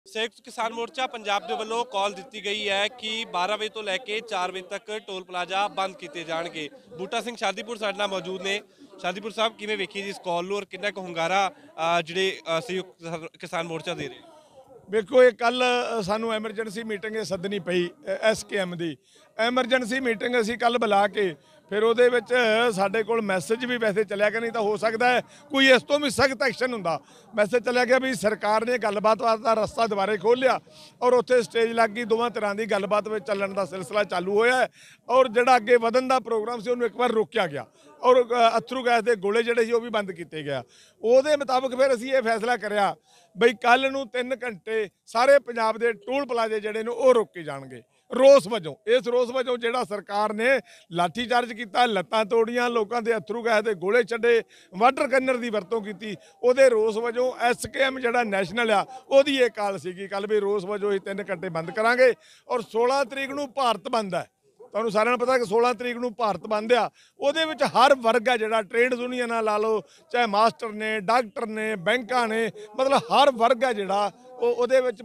संयुक्त किसान मोर्चा पंजाब के ਵੱਲੋਂ कॉल दी गई है कि 12 वजे तो लैके 4 वजे तक टोल प्लाजा बंद किए जाएंगे। बूटा सिंह शादीपुर साडे नाल मौजूद ने। शादीपुर साहब किवें वेखी जी इस कॉल नूं और कितना कुछ hunगारा ਜਿਹੜੇ संयुक्त किसान मोर्चा दे रहे? ਵੇਖੋ ਇਹ ਕੱਲ ਸਾਨੂੰ ਐਮਰਜੈਂਸੀ ਮੀਟਿੰਗ ਸੱਦਣੀ ਪਈ ਐਸਕੇਐਮ ਦੀ ਐਮਰਜੈਂਸੀ ਮੀਟਿੰਗ ਅਸੀਂ ਕੱਲ ਬੁਲਾ ਕੇ ਫਿਰ ਉਹਦੇ ਵਿੱਚ ਸਾਡੇ ਕੋਲ ਮੈਸੇਜ ਵੀ ਵੈਸੇ ਚੱਲਿਆ ਕਿ ਨਹੀਂ ਤਾਂ ਹੋ ਸਕਦਾ ਹੈ ਕੋਈ ਇਸ ਤੋਂ ਵੀ ਸਖਤ ਐਕਸ਼ਨ ਹੁੰਦਾ। ਮੈਸੇਜ ਚੱਲਿਆ ਗਿਆ ਵੀ ਸਰਕਾਰ ਨੇ ਗੱਲਬਾਤ ਦਾ ਰਸਤਾ ਦੁਬਾਰੇ ਖੋਲ੍ਹ ਲਿਆ ਔਰ ਉੱਥੇ ਸਟੇਜ ਲੱਗ ਗਈ, ਦੋਵਾਂ ਤਰ੍ਹਾਂ ਦੀ ਗੱਲਬਾਤ ਵਿੱਚ ਚੱਲਣ ਦਾ ਸਿਲਸਿਲਾ ਚਾਲੂ ਹੋਇਆ ਹੈ ਔਰ ਜਿਹੜਾ ਅੱਗੇ ਵਧਣ ਦਾ ਪ੍ਰੋਗਰਾਮ ਸੀ ਉਹਨੂੰ ਇੱਕ ਵਾਰ ਰੋਕਿਆ ਗਿਆ ਔਰ ਅਥਰੂ ਗੈਸ ਦੇ ਗੋਲੇ ਜਿਹੜੇ ਸੀ ਉਹ ਵੀ ਬੰਦ ਕੀਤੇ ਗਿਆ। ਉਹਦੇ ਮੁਤਾਬਕ ਫਿਰ ਅਸੀਂ ਇਹ ਫੈਸਲਾ ਕਰਿਆ ਬਈ ਕੱਲ ਨੂੰ 3 ਘੰਟੇ ਸਾਰੇ ਪੰਜਾਬ ਦੇ ਟੋਲ ਪਲਾਜ਼ੇ ਜਿਹੜੇ ਨੇ ਉਹ ਰੋਕੇ ਜਾਣਗੇ ਰੋਸ ਵਜੋਂ। ਇਸ ਰੋਸ ਵਜੋਂ ਜਿਹੜਾ ਸਰਕਾਰ ਨੇ ਲਾਠੀ ਚਾਰਜ ਕੀਤਾ, ਲੱਤਾਂ ਤੋੜੀਆਂ, ਲੋਕਾਂ ਦੇ ਅਥਰੂ ਗੈਸ ਦੇ ਗੋਲੇ ਛੱਡੇ, ਵਾਟਰ ਕਨਰ ਦੀ ਵਰਤੋਂ ਕੀਤੀ, ਉਹਦੇ ਰੋਸ ਵਜੋਂ ਐਸਕੇਐਮ ਜਿਹੜਾ ਨੈਸ਼ਨਲ ਆ ਉਹਦੀ ਇਹ ਕਾਲ ਸੀਗੀ ਕੱਲ ਵੀ ਰੋਸ ਵਜੋਂ ਅਸੀਂ 3 ਘੰਟੇ ਬੰਦ ਕਰਾਂਗੇ। ਔਰ 16 ਤਰੀਕ ਨੂੰ ਭਾਰਤ ਬੰਦ ਹੈ। ਤੁਹਾਨੂੰ ਸਾਰਿਆਂ ਨੂੰ ਪਤਾ ਕਿ 16 ਤਰੀਕ ਨੂੰ ਭਾਰਤ ਬੰਦ ਆ। ਉਹਦੇ ਵਿੱਚ ਹਰ ਵਰਗ ਆ ਜਿਹੜਾ ਟ੍ਰੇਡ ਯੂਨੀਅਨਾਂ ਲਾ ਲਓ, ਚਾਹੇ ਮਾਸਟਰ ਨੇ, ਡਾਕਟਰ ਨੇ, ਬੈਂਕਾਂ ਨੇ, ਮਤਲਬ ਹਰ ਵਰਗ ਆ ਜਿਹੜਾ ਉਹਦੇ ਵਿੱਚ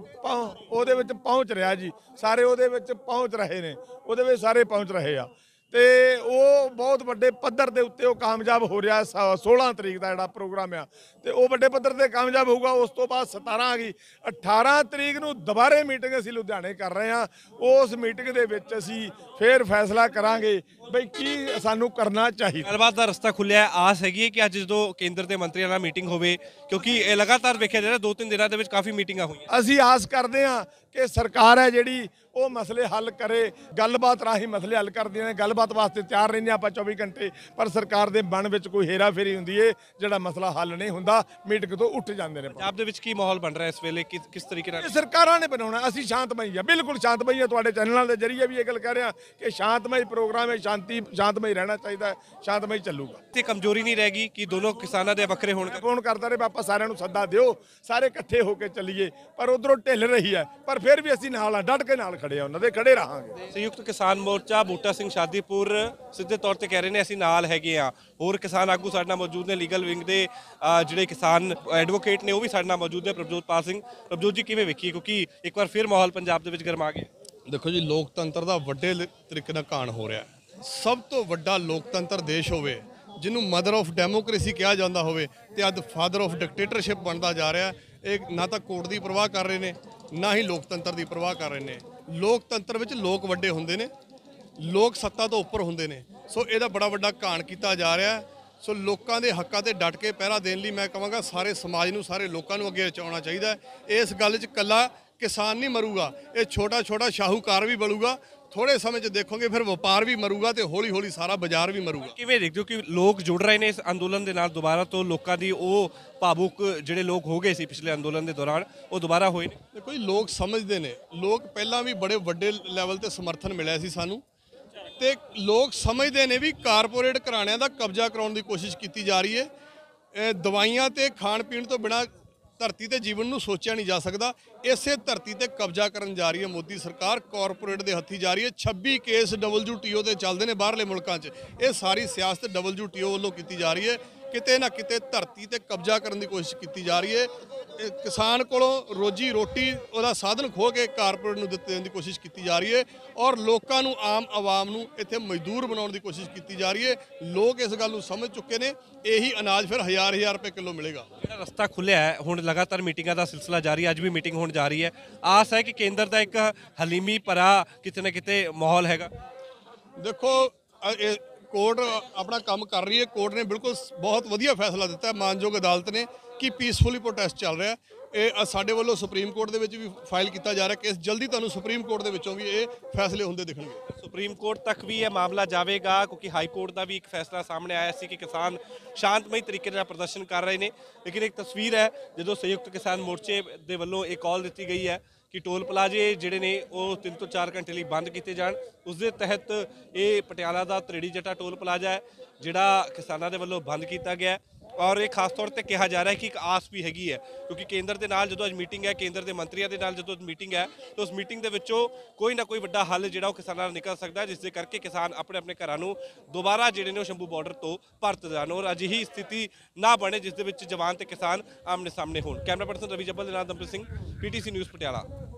ਪਹੁੰਚ ਰਿਹਾ ਜੀ। ਸਾਰੇ ਉਹਦੇ ਵਿੱਚ ਪਹੁੰਚ ਰਹੇ ਨੇ, ਉਹਦੇ ਵਿੱਚ ਸਾਰੇ ਪਹੁੰਚ ਰਹੇ ਆ ਤੇ ਉਹ ਬਹੁਤ ਵੱਡੇ ਪੱਧਰ ਦੇ ਉੱਤੇ ਉਹ ਕਾਮਯਾਬ ਹੋ ਰਿਹਾ। 16 ਤਰੀਕ ਦਾ ਜਿਹੜਾ ਪ੍ਰੋਗਰਾਮ ਆ ਤੇ ਉਹ ਵੱਡੇ ਪੱਧਰ ਤੇ ਕਾਮਯਾਬ ਹੋਊਗਾ। ਉਸ ਤੋਂ ਬਾਅਦ 17 ਆ ਗਈ, 18 ਤਰੀਕ ਨੂੰ ਦੁਬਾਰੇ ਮੀਟਿੰਗ ਅਸੀਂ ਲੁਧਿਆਣੇ ਕਰ ਰਹੇ ਹਾਂ। ਉਸ ਮੀਟਿੰਗ ਦੇ ਵਿੱਚ ਅਸੀਂ ਫਿਰ ਫੈਸਲਾ ਕਰਾਂਗੇ ਬਈ ਕੀ ਸਾਨੂੰ ਕਰਨਾ ਚਾਹੀਦਾ। ਗੱਲਬਾਤ ਦਾ ਰਸਤਾ ਖੁੱਲਿਆ ਹੈ। ਆਸ ਹੈਗੀ ਹੈ ਕਿ ਅੱਜ ਜਦੋਂ ਕੇਂਦਰ ਦੇ ਮੰਤਰੀਆਂ ਨਾਲ ਮੀਟਿੰਗ ਹੋਵੇ, ਕਿਉਂਕਿ ਇਹ ਲਗਾਤਾਰ ਵੇਖਿਆ ਜਾ ਰਿਹਾ 2-3 ਦਿਨਾਂ ਦੇ ਵਿੱਚ ਕਾਫੀ ਮੀਟਿੰਗਾਂ ਹੋਈਆਂ। ਅਸੀਂ ਆਸ ਕਰਦੇ ਹਾਂ ਕਿ ਸਰਕਾਰ ਹੈ ਜਿਹੜੀ ਉਹ ਮਸਲੇ ਹੱਲ ਕਰੇ, ਗੱਲਬਾਤ ਰਾਹੀਂ ਮਸਲੇ ਹੱਲ ਕਰਦੀਆਂ ਨੇ। ਗੱਲਬਾਤ ਵਾਸਤੇ ਤਿਆਰ ਰਹਿੰਦੇ ਆਪਾਂ 24 ਘੰਟੇ, ਪਰ ਸਰਕਾਰ ਦੇ ਮਨ ਵਿੱਚ ਕੋਈ ਹੇਰਾ ਫੇਰੀ ਹੁੰਦੀ ਏ, ਜਿਹੜਾ ਮਸਲਾ ਹੱਲ ਨਹੀਂ ਹੁੰਦਾ ਮੀਟਿੰਗ ਤੋਂ ਉੱਠ ਜਾਂਦੇ ਨੇ। ਪੰਜਾਬ ਦੇ ਵਿੱਚ ਕੀ ਮਾਹੌਲ ਬਣ ਰਿਹਾ ਇਸ ਵੇਲੇ, ਕਿਸ ਤਰੀਕੇ ਨਾਲ? ਸਰਕਾਰਾਂ ਨੇ ਬਣਾਉਣਾ, ਅਸੀਂ ਸ਼ਾਂਤਮਈ ਆ, ਬਿਲਕੁਲ ਸ਼ਾਂਤਮਈ ਆ। ਤੁਹਾਡੇ ਚੈਨਲਾਂ ਦੇ ਜਰੀਏ ਵੀ ਇਹ ਗੱਲ ਕਹਿ ਰਿਹਾ ਕਿ ਸ਼ਾਂਤਮਈ ਪ੍ਰੋਗਰਾਮ ਹੈ, ਸ਼ਾਂਤਮਈ ਰਹਿਣਾ ਚਾਹੀਦਾ ਹੈ, ਸ਼ਾਂਤਮਈ ਚੱਲੂਗਾ। ਤੇ ਕਮਜ਼ੋਰੀ ਨਹੀਂ ਰਹੇਗੀ ਕਿ ਦੋਨੋਂ ਕਿਸਾਨਾਂ ਦੇ ਵੱਖਰੇ ਹੋਣ? ਫੋਨ ਕਰਦਾ ਰਹੇ ਆਪਾਂ ਸਾਰਿਆਂ ਨੂੰ ਸੱਦਾ ਦਿਓ, ਸਾਰੇ ਇਕੱਠੇ ਹੋ ਕੇ ਚੱਲੀਏ, ਪਰ ਉਧਰੋਂ ਢਿੱਲ ਰਹੀ ਹੈ, ਪਰ ਫਿਰ ਵੀ ਅਸੀਂ ਨਾਲ ਆ, ਡਟ ਕੇ ਨਾਲ ਖੜੇ ਆ, ਉਹਨਾਂ ਦੇ ਖੜੇ ਰਹਾਂਗੇ। ਸੰਯੁਕਤ ਕਿਸਾਨ ਮੋਰਚਾ ਬੂਟਾ ਸਿੰਘ ਸ਼ਾਦੀਪੁਰ ਸਿੱਧੇ ਤੌਰ ਤੇ ਕਹਿ ਰਹੇ ਨੇ ਅਸੀਂ ਨਾਲ ਹੈਗੇ ਆ। ਹੋਰ ਕਿਸਾਨ ਆਗੂ ਸਾਡੇ ਨਾਲ ਮੌਜੂਦ ਨੇ, ਲੀਗਲ ਵਿੰਗ ਦੇ ਜਿਹੜੇ ਕਿਸਾਨ ਐਡਵੋਕੇਟ ਨੇ ਉਹ ਵੀ ਸਾਡੇ ਨਾਲ ਮੌਜੂਦ ਨੇ। ਪ੍ਰਭਜੋਤ ਪਾਲ ਸਿੰਘ, ਪ੍ਰਭਜੋਤ ਜੀ ਕਿਵੇਂ ਵੇਖੀਏ, ਕਿਉਂਕਿ ਇੱਕ ਵਾਰ ਫਿਰ ਮਾਹੌਲ ਪੰਜਾਬ ਦੇ ਵਿੱਚ ਗਰਮਾ ਗਿਆ? ਦੇਖੋ ਜੀ, ਲੋਕਤੰਤਰ ਦਾ ਵੱਡੇ ਤਰੀਕੇ ਨਾਲ ਘਾਣ ਹੋ ਰਿਹਾ। ਸਭ ਤੋਂ ਵੱਡਾ ਲੋਕਤੰਤਰ ਦੇਸ਼ ਹੋਵੇ, ਜਿਹਨੂੰ ਮਦਰ ਆਫ ਡੈਮੋਕ੍ਰੇਸੀ ਕਿਹਾ ਜਾਂਦਾ ਹੋਵੇ, ਤੇ ਅੱਜ ਫਾਦਰ ਆਫ ਡਿਕਟੇਟਰਸ਼ਿਪ ਬਣਦਾ ਜਾ ਰਿਹਾ। ਇਹ ਨਾ ਤਾਂ ਕੋਰਟ ਦੀ ਪਰਵਾਹ ਕਰ ਰਹੇ ਨੇ, ਨਾ ਹੀ ਲੋਕਤੰਤਰ ਦੀ ਪਰਵਾਹ ਕਰ ਰਹੇ ਨੇ। ਲੋਕਤੰਤਰ ਵਿੱਚ ਲੋਕ ਵੱਡੇ ਹੁੰਦੇ ਨੇ, ਲੋਕ ਸੱਤਾ ਤੋਂ ਉੱਪਰ ਹੁੰਦੇ ਨੇ। ਸੋ ਇਹਦਾ ਬੜਾ ਵੱਡਾ ਘਾਣ ਕੀਤਾ ਜਾ ਰਿਹਾ। ਸੋ ਲੋਕਾਂ ਦੇ ਹੱਕਾਂ ਤੇ ਡਟ ਕੇ ਪਹਿਰਾ ਦੇਣ ਲਈ ਮੈਂ ਕਹਾਂਗਾ ਸਾਰੇ ਸਮਾਜ ਨੂੰ, ਸਾਰੇ ਲੋਕਾਂ ਨੂੰ ਅੱਗੇ ਆਉਣਾ ਚਾਹੀਦਾ ਹੈ। ਇਸ ਗੱਲ 'ਚ ਇਕੱਲਾ ਕਿਸਾਨ ਨਹੀਂ ਮਰੂਗਾ, ਇਹ ਛੋਟਾ ਛੋਟਾ ਸ਼ਾਹੂਕਾਰ ਵੀ ਬਲੂਗਾ। ਥੋੜੇ ਸਮੇਂ 'ਚ ਦੇਖੋਗੇ ਫਿਰ ਵਪਾਰ ਵੀ ਮਰੂਗਾ ਤੇ ਹੌਲੀ ਹੌਲੀ ਸਾਰਾ ਬਾਜ਼ਾਰ ਵੀ ਮਰੂਗਾ। ਕਿਵੇਂ ਦੇਖਦੇ ਹੋ ਕਿ ਲੋਕ ਜੁੜ ਰਹੇ ਨੇ ਇਸ ਅੰਦੋਲਨ ਦੇ ਨਾਲ ਦੁਬਾਰਾ ਤੋਂ? ਲੋਕਾਂ ਦੀ ਉਹ ਭਾਵੁਕ ਜਿਹੜੇ ਲੋਕ ਹੋ ਗਏ ਸੀ ਪਿਛਲੇ ਅੰਦੋਲਨ ਦੇ ਦੌਰਾਨ, ਉਹ ਦੁਬਾਰਾ ਹੋਏ ਨੇ? ਦੇਖੋ ਜੀ, ਲੋਕ ਸਮਝਦੇ ਨੇ। ਲੋਕ ਪਹਿਲਾਂ ਵੀ ਬੜੇ ਵੱਡੇ ਲੈਵਲ ਤੇ ਸਮਰਥਨ ਮਿਲਿਆ ਸੀ ਸਾਨੂੰ, ਤੇ ਲੋਕ ਸਮਝਦੇ ਨੇ ਵੀ ਕਾਰਪੋਰੇਟ ਘਰਾਣਿਆਂ ਦਾ ਕਬਜ਼ਾ ਕਰਾਉਣ ਦੀ ਕੋਸ਼ਿਸ਼ ਕੀਤੀ ਜਾ ਰਹੀ ਹੈ। ਦਵਾਈਆਂ ਤੇ ਖਾਣ ਪੀਣ ਤੋਂ ਬਿਨਾਂ ਧਰਤੀ ਤੇ ਜੀਵਨ ਨੂੰ ਸੋਚਿਆ ਨਹੀਂ ਜਾ ਸਕਦਾ। ਇਸੇ ਧਰਤੀ ਤੇ ਕਬਜ਼ਾ ਕਰਨ ਜਾ ਰਹੀ ਹੈ ਮੋਦੀ ਸਰਕਾਰ, ਕਾਰਪੋਰੇਟ ਦੇ ਹੱਥੀ ਜਾ ਰਹੀ ਹੈ। 26 ਕੇਸ WTO ਤੇ ਚੱਲਦੇ ਨੇ ਬਾਹਰਲੇ ਮੁਲਕਾਂ 'ਚ। ਇਹ ਸਾਰੀ ਸਿਆਸਤ WTO ਵੱਲੋਂ ਕੀਤੀ ਜਾ ਰਹੀ ਹੈ। ਕਿਤੇ ਨਾ ਕਿਤੇ ਧਰਤੀ ਤੇ ਕਬਜ਼ਾ ਕਰਨ ਦੀ ਕੋਸ਼ਿਸ਼ ਕੀਤੀ ਜਾ ਰਹੀ ਹੈ। ਕਿਸਾਨ ਕੋਲੋਂ ਰੋਜੀ ਰੋਟੀ ਉਹਦਾ ਸਾਧਨ ਖੋਹ ਕੇ ਕਾਰਪੋਰੇਟ ਨੂੰ ਦੇਣ ਦੀ ਕੋਸ਼ਿਸ਼ ਕੀਤੀ ਜਾ ਰਹੀ ਹੈ ਔਰ ਲੋਕਾਂ ਨੂੰ, ਆਮ ਆਵਾਮ ਨੂੰ ਇੱਥੇ ਮਜ਼ਦੂਰ ਬਣਾਉਣ ਦੀ ਕੋਸ਼ਿਸ਼ ਕੀਤੀ ਜਾ ਰਹੀ ਹੈ। ਲੋਕ ਇਸ ਗੱਲ ਨੂੰ ਸਮਝ ਚੁੱਕੇ ਨੇ। ਇਹੀ ਅਨਾਜ ਫਿਰ ਹਜ਼ਾਰ ਰੁਪਏ ਕਿਲੋ ਮਿਲੇਗਾ। ਜਿਹੜਾ ਰਸਤਾ ਖੁੱਲਿਆ ਹੈ, ਹੁਣ ਲਗਾਤਾਰ ਮੀਟਿੰਗਾਂ ਦਾ ਸਿਲਸਿਲਾ ਜਾਰੀ, ਅੱਜ ਵੀ ਮੀਟਿੰਗ ਹੋਣ ਜਾ ਰਹੀ ਹੈ। ਆਸ ਹੈ ਕਿ ਕੇਂਦਰ ਦਾ ਇੱਕ ਹਲੀਮੀ ਭਰਾ ਕਿਤੇ ਨਾ ਕਿਤੇ ਮਾਹੌਲ ਹੈਗਾ। ਦੇਖੋ, ਕੋਰਟ ਆਪਣਾ ਕੰਮ ਕਰ ਰਹੀ ਹੈ। ਕੋਰਟ ਨੇ ਬਿਲਕੁਲ ਬਹੁਤ ਵਧੀਆ ਫੈਸਲਾ ਦਿੱਤਾ ਹੈ, ਮਾਨਯੋਗ ਅਦਾਲਤ ਨੇ, ਕਿ ਪੀਸਫੁਲੀ ਪ੍ਰੋਟੈਸਟ ਚੱਲ ਰਿਹਾ। ਇਹ ਸਾਡੇ ਵੱਲੋਂ ਸੁਪਰੀਮ ਕੋਰਟ ਦੇ ਵਿੱਚ ਵੀ ਫਾਈਲ ਕੀਤਾ ਜਾ ਰਿਹਾ ਕੇਸ। ਜਲਦੀ ਤੁਹਾਨੂੰ ਸੁਪਰੀਮ ਕੋਰਟ ਦੇ ਵਿੱਚੋਂ ਵੀ ਇਹ ਫੈਸਲੇ ਹੁੰਦੇ ਦਿਖਣਗੇ। ਸੁਪਰੀਮ ਕੋਰਟ ਤੱਕ ਵੀ ਇਹ ਮਾਮਲਾ ਜਾਵੇਗਾ, ਕਿਉਂਕਿ ਹਾਈ ਕੋਰਟ ਦਾ ਵੀ ਇੱਕ ਫੈਸਲਾ ਸਾਹਮਣੇ ਆਇਆ ਸੀ ਕਿ ਕਿਸਾਨ ਸ਼ਾਂਤਮਈ ਤਰੀਕੇ ਨਾਲ ਪ੍ਰਦਰਸ਼ਨ ਕਰ ਰਹੇ ਨੇ। ਲੇਕਿਨ ਇੱਕ ਤਸਵੀਰ ਹੈ ਜਦੋਂ ਸੰਯੁਕਤ ਕਿਸਾਨ ਮੋਰਚੇ ਦੇ ਵੱਲੋਂ ਇਹ ਕਾਲ ਦਿੱਤੀ ਗਈ ਹੈ ਕਿ ਟੋਲ ਪਲਾਜ਼ੇ ਜਿਹੜੇ ਨੇ ਉਹ 3 ਤੋਂ 4 ਘੰਟੇ ਲਈ ਬੰਦ ਕੀਤੇ ਜਾਣ। ਉਸ ਦੇ ਤਹਿਤ ਇਹ ਪਟਿਆਲਾ ਦਾ ਤ੍ਰਿੜੀ ਜੱਟਾ ਟੋਲ ਪਲਾਜ਼ਾ ਹੈ ਜਿਹੜਾ ਕਿਸਾਨਾਂ ਦੇ ਵੱਲੋਂ ਬੰਦ ਕੀਤਾ ਗਿਆ। ਔਰ ਇਹ ਖਾਸ ਤੌਰ ਤੇ ਕਿਹਾ ਜਾ ਰਿਹਾ ਹੈ ਕਿ ਇੱਕ ਆਸ ਵੀ ਹੈਗੀ ਹੈ, ਕਿਉਂਕਿ ਕੇਂਦਰ ਦੇ ਨਾਲ ਜਦੋਂ ਅੱਜ ਮੀਟਿੰਗ ਹੈ, ਕੇਂਦਰ ਦੇ ਮੰਤਰੀਆਂ ਦੇ ਨਾਲ ਜਦੋਂ ਮੀਟਿੰਗ ਹੈ ਤਾਂ ਉਸ ਮੀਟਿੰਗ ਦੇ ਵਿੱਚੋਂ ਕੋਈ ਨਾ ਕੋਈ ਵੱਡਾ ਹੱਲ ਜਿਹੜਾ ਉਹ ਕਿਸਾਨਾਂ ਨਾਲ ਨਿਕਲ ਸਕਦਾ ਹੈ, ਜਿਸ ਦੇ ਕਰਕੇ ਕਿਸਾਨ ਆਪਣੇ ਆਪਣੇ ਘਰਾਂ ਨੂੰ ਦੁਬਾਰਾ ਜਿਹੜੇ ਨੇ ਉਹ ਸ਼ੰਭੂ ਬਾਰਡਰ ਤੋਂ ਪਰਤ ਜਾਣ ਔਰ ਅਜਿਹੀ ਸਥਿਤੀ ਨਾ ਬਣੇ ਜਿਸ ਦੇ ਵਿੱਚ ਜਵਾਨ ਤੇ ਕਿਸਾਨ ਆਮਨੇ ਸਾਹਮਣੇ ਹੋਣ। ਕੈਮਰਾ ਪਰਸਨ ਰਵੀ ਜੱਬਲ ਦੇ ਨਾਲ ਦਮਪ੍ਰੀਤ ਸਿੰਘ, PTC ਨਿਊਜ਼ ਪਟਿਆਲਾ।